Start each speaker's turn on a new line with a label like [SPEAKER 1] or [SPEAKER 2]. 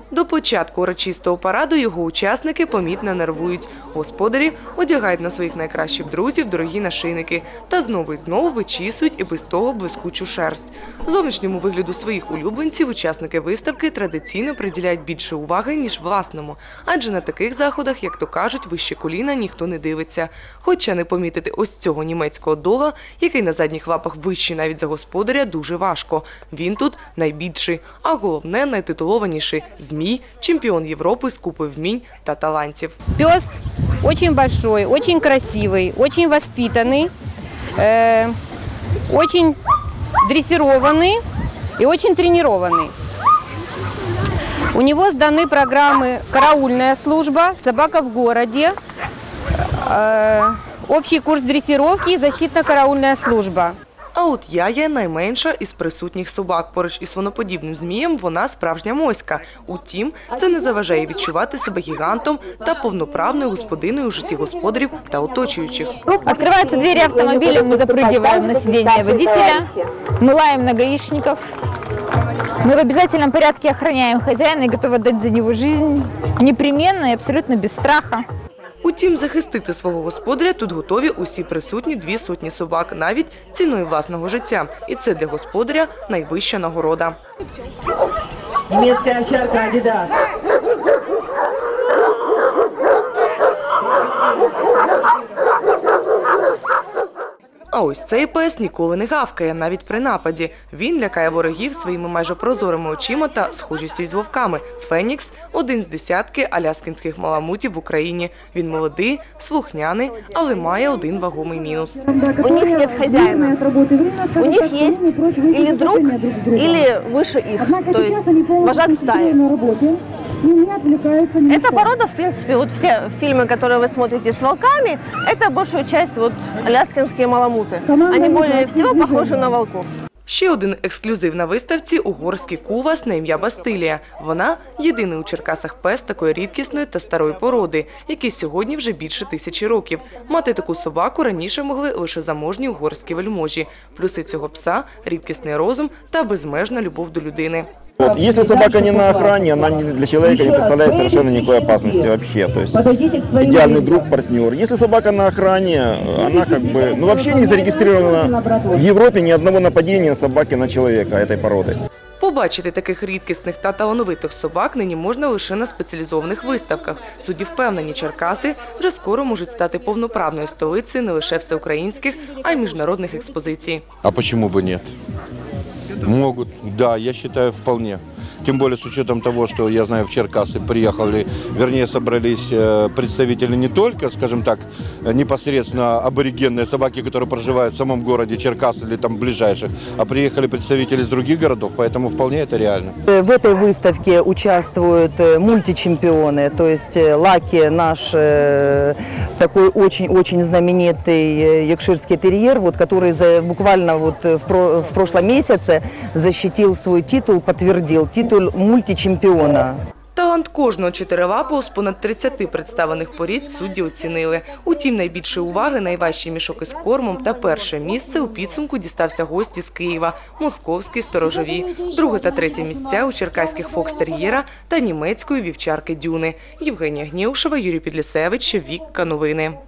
[SPEAKER 1] До початку урочистого параду його учасники помітно нервують. Господарі одягають на своїх найкращих друзів дорогі нашийники та знову і знову вичісують і без того блискучу шерсть. Зовнішньому вигляду своїх улюбленців учасники виставки традиційно приділяють більше уваги, ніж власному. Адже на таких заходах, як то кажуть, вище коліна ніхто не дивиться. Хоча не помітити ось цього німецького дога, який на задніх лапах вищий навіть за господаря, дуже важко. Він тут найбільший, а головне – найтитулованіший – змій, чемпіон Європи з купою вмінь та талантів.
[SPEAKER 2] Пес очень большой, очень красивый, очень воспитанный, очень дрессированный и очень тренированный. У него сданы программы «Караульная служба», «Собака в городе», общий курс дрессировки и «Защитно-караульная служба».
[SPEAKER 1] А от Яя – найменша із присутніх собак. Поруч із слоноподібним змієм вона справжня моська. Утім, це не заважає відчувати себе гігантом та повноправною господиною у житті господарів та оточуючих.
[SPEAKER 3] Открываются двери автомобиля, мы запрыгиваем на сиденье водителя, мы лаем на гаишников. Мы в обязательном порядке охраняем хозяина и готовы отдать за него жизнь, непременно и абсолютно без страха.
[SPEAKER 1] Утім, захистити свого господаря тут готові усі присутні 200 собак, навіть ціною власного життя. І це для господаря найвища нагорода.
[SPEAKER 4] Німецька овчарка Adidas.
[SPEAKER 1] А ось цей пес ніколи не гавкає, навіть при нападі. Він лякає ворогів своїми майже прозорими очима та схожістю із вовками. Фенікс – один з десятки аляскінських маламутів в Україні. Він молодий, слухняний, але має один вагомий мінус.
[SPEAKER 5] У них нет хозяина. У них есть или друг, или выше их, то есть вожак стаи. Эта порода, в принципе, вот все фильмы, которые вы смотрите с волками, это большую часть вот аляскинские маламуты. Они более всего похожи на волков.
[SPEAKER 1] Ще один ексклюзив на виставці – угорський кувас на ім'я Бастилія. Вона – єдиний у Черкасах пес такої рідкісної та старої породи, який сьогодні вже більше 1000 років. Мати таку собаку раніше могли лише заможні угорські вельможі. Плюси цього пса – рідкісний розум та безмежна любов до людини.
[SPEAKER 6] Если собака не на охране, она для человека не представляет совершенно никакой опасности вообще. То есть идеальный друг, партнер. Если собака на охране, она как бы, ну вообще не зарегистрирована в Европе ни одного нападения собаки на человека этой породы.
[SPEAKER 1] Побачити таких рідкісних та талановитих собак нині можна лише на спеціалізованих виставках. Судді впевнені, Черкаси вже скоро можуть стати повноправною столицею не лише всеукраїнських, а й міжнародних експозицій.
[SPEAKER 7] А почему бы нет? Могут, да, я считаю, вполне. Тем более с учетом того, что, я знаю, в Черкасы приехали, вернее, собрались представители не только, скажем так, непосредственно аборигенные собаки, которые проживают в самом городе Черкас или там ближайших, а приехали представители из других городов, поэтому вполне это реально.
[SPEAKER 8] В этой выставке участвуют мультичемпионы, то есть Лаки, наш такой очень-очень знаменитый якширский терьер, вот, который буквально вот в прошлом месяце защитил свой титул, подтвердил титул мультичемпіона.
[SPEAKER 1] Талант кожного чотирилапого з понад 30 представлених порід судді оцінили. Утім, найбільшої уваги, найважчий мішок із кормом та перше місце у підсумку дістався гості з Києва – московській сторожові. Друге та третє місця у черкаських фокстер'єра та німецької вівчарки Дюни. Євгенія Гнєушева, Юрій Підлісевич, Вікка Новини.